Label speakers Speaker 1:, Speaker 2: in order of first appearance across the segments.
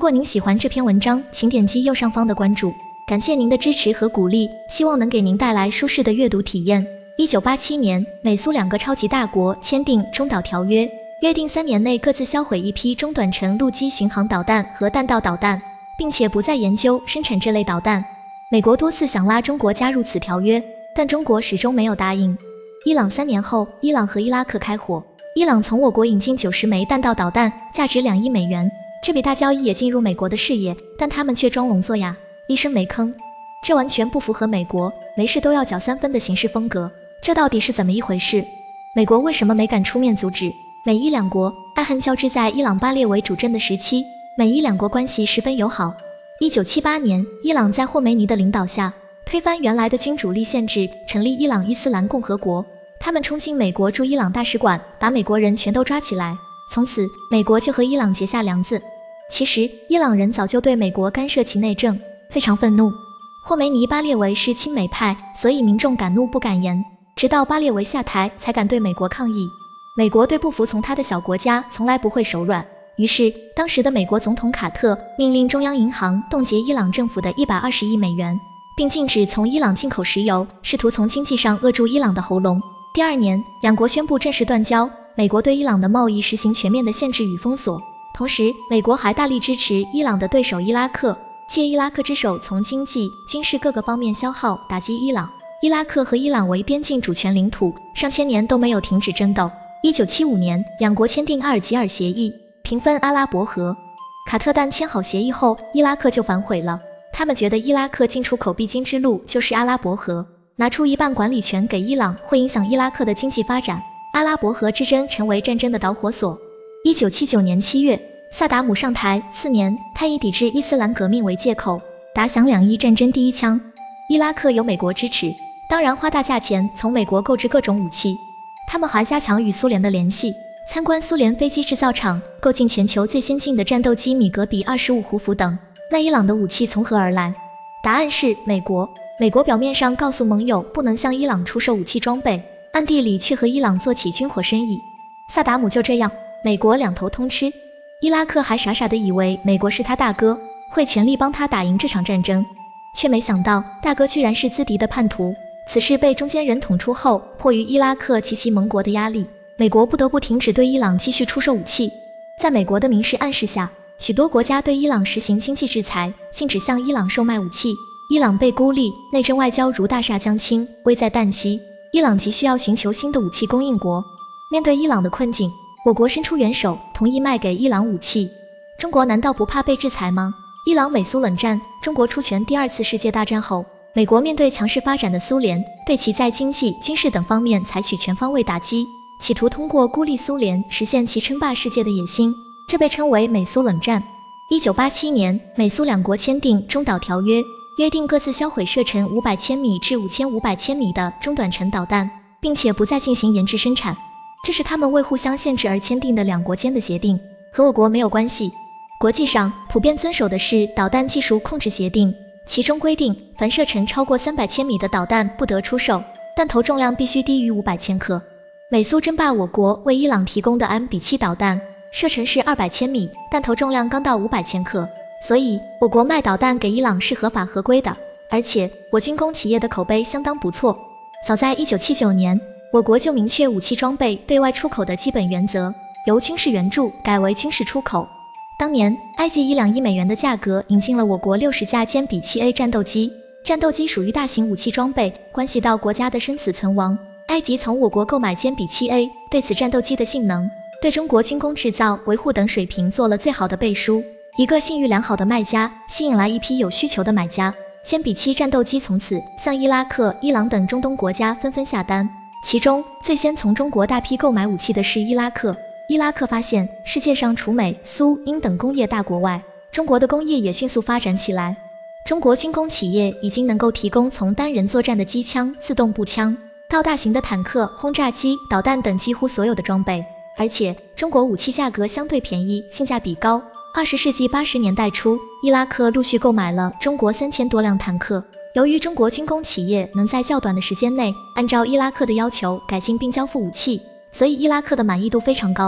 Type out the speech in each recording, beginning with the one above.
Speaker 1: 果您喜欢这篇文章，请点击右上方的关注，感谢您的支持和鼓励，希望能给您带来舒适的阅读体验。1987年，美苏两个超级大国签订中导条约，约定3年内各自销毁一批中短程陆基巡航导弹和弹道导弹，并且不再研究生产这类导弹。美国多次想拉中国加入此条约，但中国始终没有答应。伊朗3年后，伊朗和伊拉克开火，伊朗从我国引进90枚弹道导弹，价值2亿美元。这笔大交易也进入美国的视野，但他们却装聋作哑，一声没吭。这完全不符合美国没事都要搅3分的行事风格。这到底是怎么一回事？美国为什么没敢出面阻止？美伊两国爱恨交织，在伊朗巴列维主政的时期，美伊两国关系十分友好。1978年，伊朗在霍梅尼的领导下，推翻原来的君主立宪制，成立伊朗伊斯兰共和国。他们冲进美国驻伊朗大使馆，把美国人全都抓起来。从此，美国就和伊朗结下梁子。其实，伊朗人早就对美国干涉其内政非常愤怒。霍梅尼巴列维是亲美派，所以民众敢怒不敢言。直到巴列维下台，才敢对美国抗议。美国对不服从他的小国家从来不会手软。于是，当时的美国总统卡特命令中央银行冻结伊朗政府的120亿美元，并禁止从伊朗进口石油，试图从经济上扼住伊朗的喉咙。第2年，两国宣布正式断交。美国对伊朗的贸易实行全面的限制与封锁，同时，美国还大力支持伊朗的对手伊拉克，借伊拉克之手从经济、军事各个方面消耗打击伊朗。伊拉克和伊朗为边境主权领土，上千年都没有停止争斗。1975年，两国签订阿尔及尔协议，平分阿拉伯河。卡特旦签好协议后，伊拉克就反悔了。他们觉得伊拉克进出口必经之路就是阿拉伯河，拿出一半管理权给伊朗会影响伊拉克的经济发展。阿拉伯河之争成为战争的导火索。1979年7月，萨达姆上台次年，他以抵制伊斯兰革命为借口，打响2伊战争第一枪。伊拉克有美国支持，当然花大价钱从美国购置各种武器。他们还加强与苏联的联系，参观苏联飞机制造厂，购进全球最先进的战斗机米格比25胡弗等。那伊朗的武器从何而来？答案是美国。美国表面上告诉盟友不能向伊朗出售武器装备，暗地里却和伊朗做起军火生意。萨达姆就这样，美国两头通吃。伊拉克还傻傻地以为美国是他大哥，会全力帮他打赢这场战争，却没想到大哥居然是资敌的叛徒。此事被中间人捅出后，迫于伊拉克及其盟国的压力，美国不得不停止对伊朗继续出售武器。在美国的明示暗示下，许多国家对伊朗实行经济制裁，禁止向伊朗售卖武器。伊朗被孤立，内政外交如大厦将倾，危在旦夕。伊朗急需要寻求新的武器供应国。面对伊朗的困境，我国伸出援手，同意卖给伊朗武器。中国难道不怕被制裁吗？伊朗美苏冷战，中国出拳第2次世界大战后，美国面对强势发展的苏联，对其在经济、军事等方面采取全方位打击，企图通过孤立苏联实现其称霸世界的野心，这被称为美苏冷战。1987年，美苏两国签订中导条约，约定各自销毁射程500千米至5500千米的中短程导弹，并且不再进行研制生产。这是他们为互相限制而签订的两国间的协定，和我国没有关系。国际上普遍遵守的是导弹技术控制协定，其中规定，凡射程超过300千米的导弹不得出售，弹头重量必须低于500千克。美苏争霸我国为伊朗提供的 M-7导弹，射程是200千米，弹头重量刚到500千克，所以我国卖导弹给伊朗是合法合规的，而且我军工企业的口碑相当不错。早在1979年，我国就明确武器装备对外出口的基本原则，由军事援助改为军事出口。当年，埃及以2亿美元的价格引进了我国60架歼比7A 战斗机。战斗机属于大型武器装备，关系到国家的生死存亡。埃及从我国购买歼比7A，对此战斗机的性能、对中国军工制造、维护等水平做了最好的背书。一个信誉良好的卖家，吸引来一批有需求的买家。歼比7战斗机从此向伊拉克、伊朗等中东国家纷纷下单。其中，最先从中国大批购买武器的是伊拉克。伊拉克发现，世界上除美、苏、英等工业大国外，中国的工业也迅速发展起来。中国军工企业已经能够提供从单人作战的机枪、自动步枪，到大型的坦克、轰炸机、导弹等几乎所有的装备。而且，中国武器价格相对便宜，性价比高。20世纪80年代初，伊拉克陆续购买了中国3000多辆坦克。由于中国军工企业能在较短的时间内按照伊拉克的要求改进并交付武器，所以伊拉克的满意度非常高。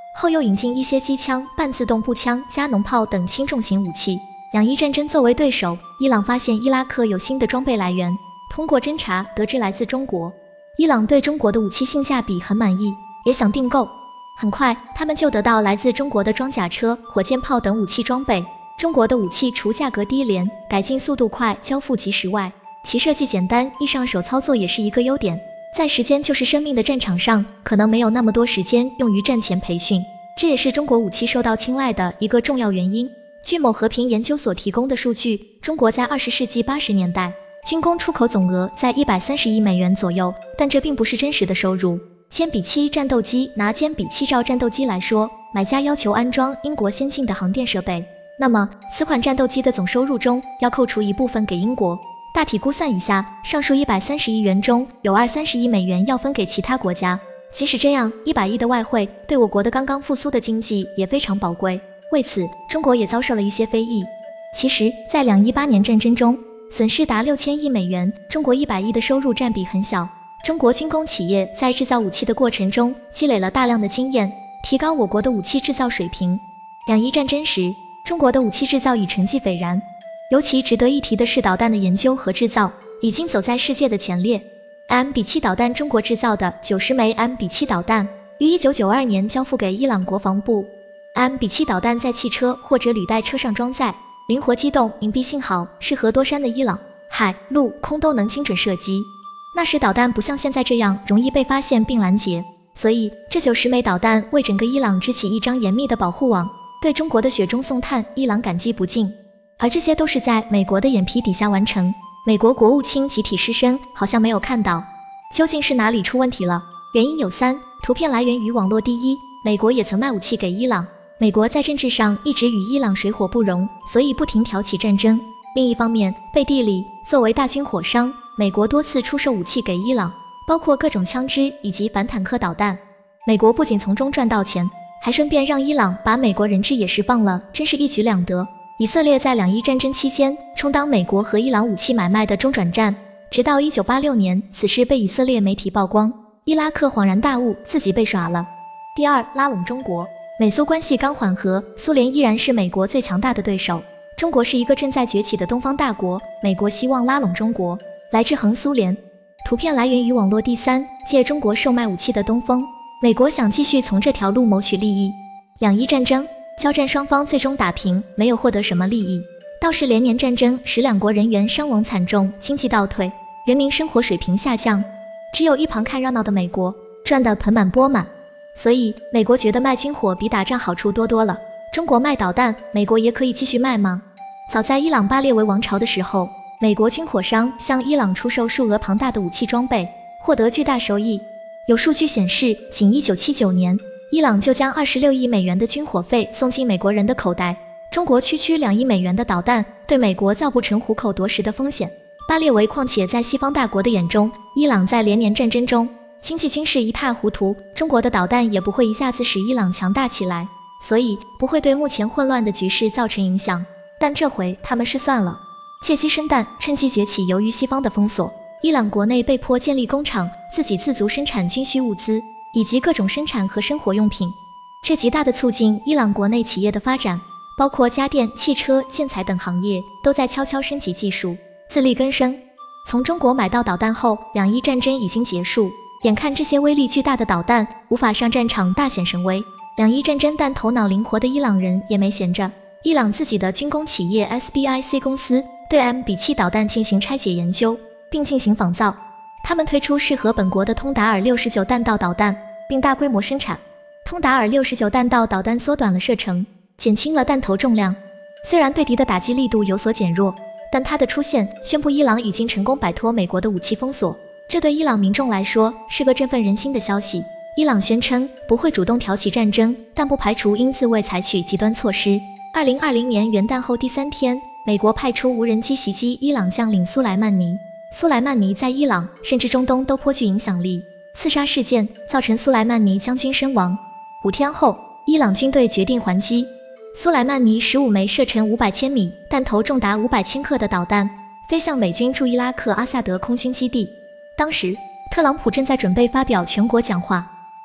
Speaker 1: 后又引进一些机枪、半自动步枪、加农炮等轻重型武器。两伊战争作为对手，伊朗发现伊拉克有新的装备来源，通过侦查得知来自中国。伊朗对中国的武器性价比很满意，也想订购。很快，他们就得到来自中国的装甲车、火箭炮等武器装备。中国的武器除价格低廉、改进速度快、交付及时外，其设计简单、易上手操作也是一个优点。在时间就是生命的战场上，可能没有那么多时间用于战前培训，这也是中国武器受到青睐的一个重要原因。据某和平研究所提供的数据，中国在20世纪80年代军工出口总额在130亿美元左右，但这并不是真实的收入。歼比7战斗机，拿歼比7兆战斗机来说，买家要求安装英国先进的航电设备，那么此款战斗机的总收入中要扣除一部分给英国。大体估算一下，上述130亿元中有20-30亿美元要分给其他国家。即使这样，100亿的外汇对我国的刚刚复苏的经济也非常宝贵。为此，中国也遭受了一些非议。其实，在218年战争中，损失达6000亿美元，中国100亿的收入占比很小。中国军工企业在制造武器的过程中积累了大量的经验，提高我国的武器制造水平。两伊战争时，中国的武器制造已成绩斐然，尤其值得一提的是导弹的研究和制造已经走在世界的前列。M-7导弹，中国制造的90枚 M-7导弹于1992年交付给伊朗国防部。M-7导弹在汽车或者履带车上装载，灵活机动，隐蔽性好，适合多山的伊朗，海、陆、空都能精准射击。那时导弹不像现在这样容易被发现并拦截，所以这90枚导弹为整个伊朗织起一张严密的保护网，对中国的雪中送炭，伊朗感激不尽。而这些都是在美国的眼皮底下完成，美国国务卿集体失声，好像没有看到。究竟是哪里出问题了？原因有3，图片来源于网络。第一，美国也曾卖武器给伊朗，美国在政治上一直与伊朗水火不容，所以不停挑起战争。另一方面，背地里作为大军火商，美国多次出售武器给伊朗，包括各种枪支以及反坦克导弹。美国不仅从中赚到钱，还顺便让伊朗把美国人质也释放了，真是一举两得。以色列在两伊战争期间充当美国和伊朗武器买卖的中转站，直到1986年，此事被以色列媒体曝光，伊拉克恍然大悟，自己被耍了。第二，拉拢中国。美苏关系刚缓和，苏联依然是美国最强大的对手。中国是一个正在崛起的东方大国，美国希望拉拢中国，来制衡苏联。图片来源于网络。第三，借中国售卖武器的东风，美国想继续从这条路谋取利益。两伊战争交战双方最终打平，没有获得什么利益，倒是连年战争使两国人员伤亡惨重，经济倒退，人民生活水平下降，只有一旁看热闹的美国赚得盆满钵满。所以美国觉得卖军火比打仗好处多多了。中国卖导弹，美国也可以继续卖吗？早在伊朗巴列维王朝的时候，美国军火商向伊朗出售数额庞大的武器装备，获得巨大收益。有数据显示，仅1979年，伊朗就将26亿美元的军火费送进美国人的口袋。中国区2亿美元的导弹，对美国造不成虎口夺食的风险。巴列维况且在西方大国的眼中，伊朗在连年战争中经济军事一塌糊涂，中国的导弹也不会一下子使伊朗强大起来，所以不会对目前混乱的局势造成影响。但这回他们失算了，借机生蛋，趁机崛起。由于西方的封锁，伊朗国内被迫建立工厂，自给自足生产军需物资以及各种生产和生活用品，这极大地促进伊朗国内企业的发展，包括家电、汽车、建材等行业都在悄悄升级技术，自力更生。从中国买到导弹后，两伊战争已经结束，眼看这些威力巨大的导弹无法上战场大显神威，两伊战争但头脑灵活的伊朗人也没闲着。伊朗自己的军工企业 SBIC 公司对 M-7导弹进行拆解研究，并进行仿造。他们推出适合本国的通达尔69弹道导弹，并大规模生产。通达尔69弹道导弹缩短了射程，减轻了弹头重量，虽然对敌的打击力度有所减弱，但它的出现宣布伊朗已经成功摆脱美国的武器封锁，这对伊朗民众来说是个振奋人心的消息。伊朗宣称不会主动挑起战争，但不排除因自卫采取极端措施。2020年元旦后第3天，美国派出无人机袭击伊朗将领苏莱曼尼。苏莱曼尼在伊朗甚至中东都颇具影响力，刺杀事件造成苏莱曼尼将军身亡。5天后，伊朗军队决定还击。苏莱曼尼15枚射程500千米、弹头重达500千克的导弹飞向美军驻伊拉克阿萨德空军基地。当时，特朗普正在准备发表全国讲话。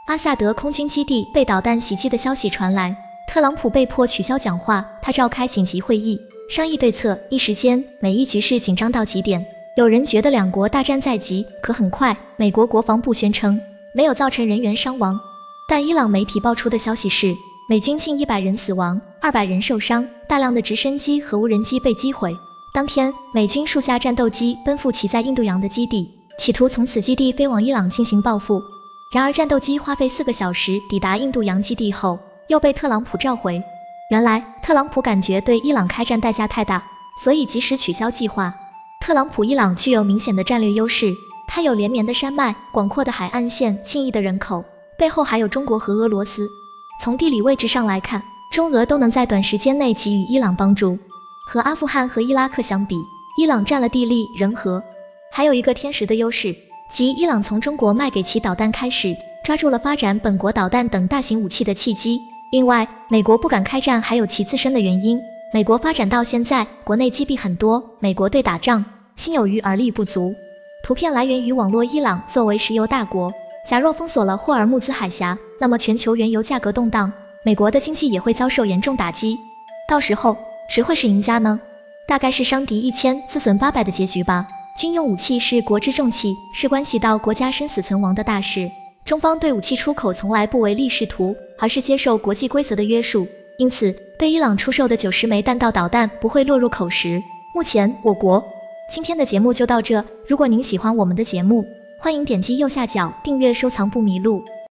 Speaker 1: 阿萨德空军基地被导弹袭击的消息传来，特朗普被迫取消讲话，他召开紧急会议，商议对策。一时间，美伊局势紧张到极点。有人觉得两国大战在即，可很快，美国国防部宣称没有造成人员伤亡，但伊朗媒体爆出的消息是，美军近100人死亡，200人受伤，大量的直升机和无人机被击毁。当天，美军数架战斗机奔赴其在印度洋的基地，企图从此基地飞往伊朗进行报复。然而，战斗机花费4个小时抵达印度洋基地后，又被特朗普召回。原来，特朗普感觉对伊朗开战代价太大，所以及时取消计划。特朗普伊朗具有明显的战略优势，它有连绵的山脉、广阔的海岸线、近亿的人口，背后还有中国和俄罗斯。从地理位置上来看，中俄都能在短时间内给予伊朗帮助。和阿富汗和伊拉克相比，伊朗占了地利人和，还有一个天时的优势，即伊朗从中国卖给其导弹开始，抓住了发展本国导弹等大型武器的契机。另外，美国不敢开战还有其自身的原因。美国发展到现在，国内积弊很多，美国队打仗心有余而力不足。图片来源于网络。伊朗作为石油大国，假若封锁了霍尔木兹海峡，那么全球原油价格动荡，美国的经济也会遭受严重打击。到时候谁会是赢家呢？大概是伤敌1000，自损800的结局吧。军用武器是国之重器，是关系到国家生死存亡的大事。中方对武器出口从来不唯利是图，而是接受国际规则的约束，因此对伊朗出售的90枚弹道导弹不会落入口实。目前我国今天的节目就到这，如果您喜欢我们的节目，欢迎点击右下角订阅收藏不迷路。